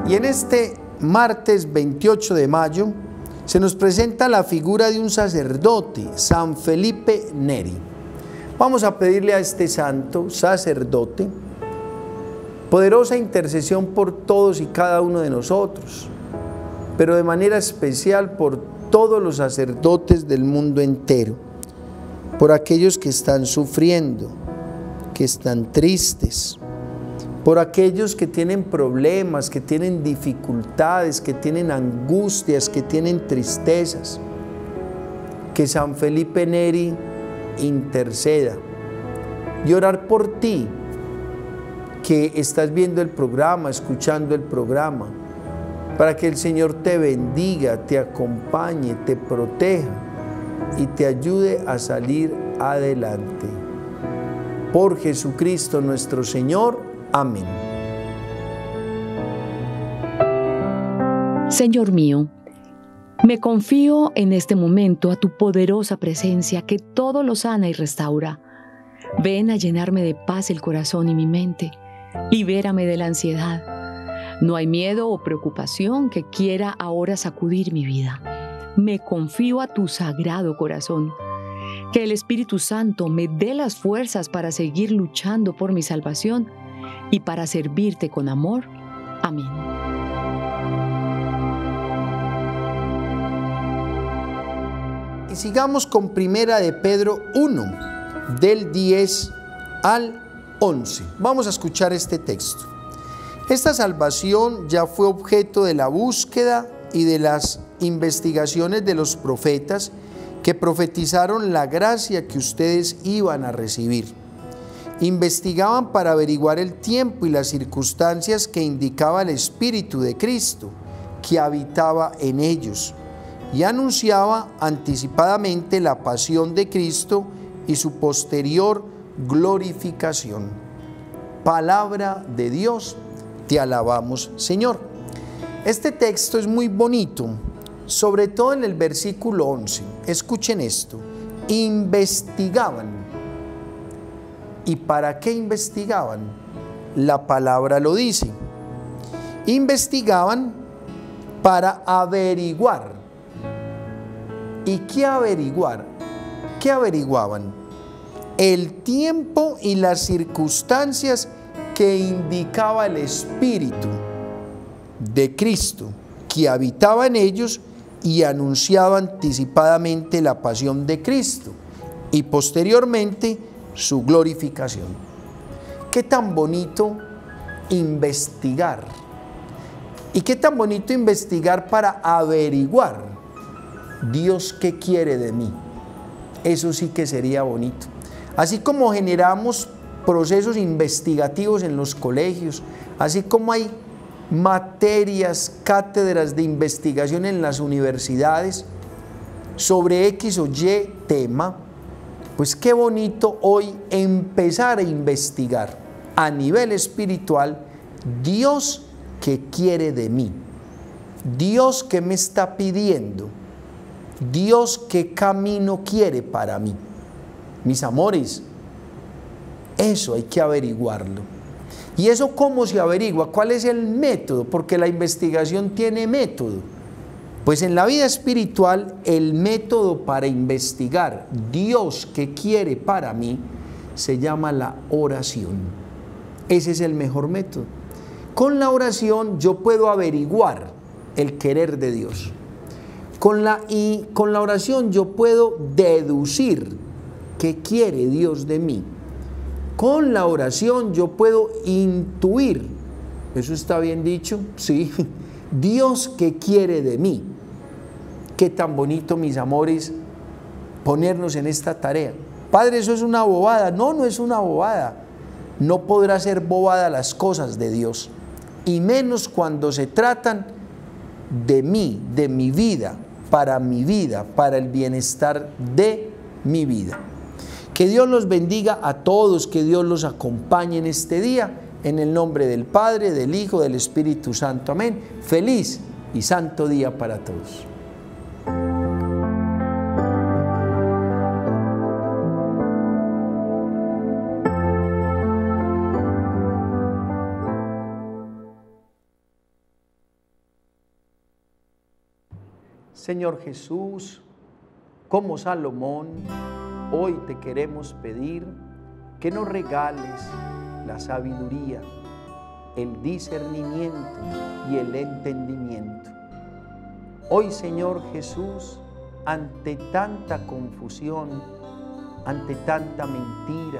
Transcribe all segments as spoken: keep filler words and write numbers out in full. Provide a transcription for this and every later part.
Y en este martes veintiocho de mayo se nos presenta la figura de un sacerdote, San Felipe Neri. Vamos a pedirle a este santo sacerdote poderosa intercesión por todos y cada uno de nosotros, pero de manera especial por todos los sacerdotes del mundo entero, por aquellos que están sufriendo, que están tristes, por aquellos que tienen problemas, que tienen dificultades, que tienen angustias, que tienen tristezas. Que San Felipe Neri interceda y orar por ti, que estás viendo el programa, escuchando el programa, para que el Señor te bendiga, te acompañe, te proteja y te ayude a salir adelante. Por Jesucristo nuestro Señor. Amén. Señor mío, me confío en este momento a tu poderosa presencia que todo lo sana y restaura. Ven a llenarme de paz el corazón y mi mente. Libérame de la ansiedad. No hay miedo o preocupación que quiera ahora sacudir mi vida. Me confío a tu sagrado corazón. Que el Espíritu Santo me dé las fuerzas para seguir luchando por mi salvación y para servirte con amor. Amén. Y sigamos con Primera de Pedro uno, del diez al once. Vamos a escuchar este texto. Esta salvación ya fue objeto de la búsqueda y de las investigaciones de los profetas que profetizaron la gracia que ustedes iban a recibir. Investigaban para averiguar el tiempo y las circunstancias que indicaba el Espíritu de Cristo que habitaba en ellos, y anunciaba anticipadamente la pasión de Cristo y su posterior glorificación. Palabra de Dios, te alabamos, Señor. Este texto es muy bonito, sobre todo en el versículo once. Escuchen esto: investigaban. ¿Y para qué investigaban? La palabra lo dice. Investigaban para averiguar. ¿Y qué averiguar? ¿Qué averiguaban? El tiempo y las circunstancias que indicaba el Espíritu de Cristo que habitaba en ellos y anunciaba anticipadamente la pasión de Cristo y posteriormente su glorificación. Qué tan bonito investigar. Y qué tan bonito investigar para averiguar Dios qué quiere de mí. Eso sí que sería bonito. Así como generamos procesos investigativos en los colegios, así como hay materias, cátedras de investigación en las universidades sobre X o Y tema, pues qué bonito hoy empezar a investigar a nivel espiritual Dios que quiere de mí, Dios que me está pidiendo, Dios qué camino quiere para mí. Mis amores, eso hay que averiguarlo. ¿Y eso cómo se averigua? ¿Cuál es el método? Porque la investigación tiene método. Pues en la vida espiritual el método para investigar Dios que quiere para mí se llama la oración. Ese es el mejor método. Con la oración yo puedo averiguar el querer de Dios. Con la, y con la oración yo puedo deducir qué quiere Dios de mí. Con la oración yo puedo intuir, ¿eso está bien dicho? Sí, Dios qué quiere de mí. Qué tan bonito, mis amores, ponernos en esta tarea. Padre, eso es una bobada. No, no es una bobada. No podrá ser bobada las cosas de Dios, y menos cuando se tratan de mí, de mi vida, para mi vida, para el bienestar de mi vida. Que Dios los bendiga a todos, que Dios los acompañe en este día, en el nombre del Padre, del Hijo, del Espíritu Santo. Amén. Feliz y santo día para todos. Señor Jesús, como Salomón, hoy te queremos pedir que nos regales la sabiduría, el discernimiento y el entendimiento. Hoy, Señor Jesús, ante tanta confusión, ante tanta mentira,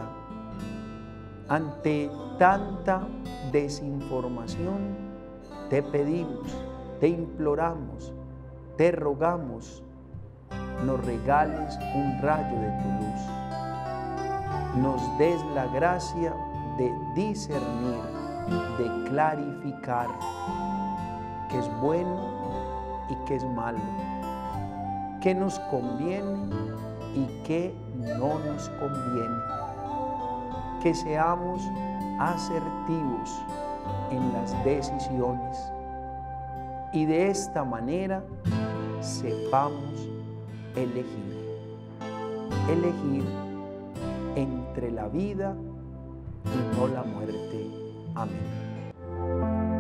ante tanta desinformación, te pedimos, te imploramos, te rogamos, nos regales un rayo de tu luz, nos des la gracia de discernir, de clarificar qué es bueno y qué es malo, qué nos conviene y qué no nos conviene, que seamos asertivos en las decisiones y de esta manera sepamos elegir, elegir entre la vida y no la muerte. Amén.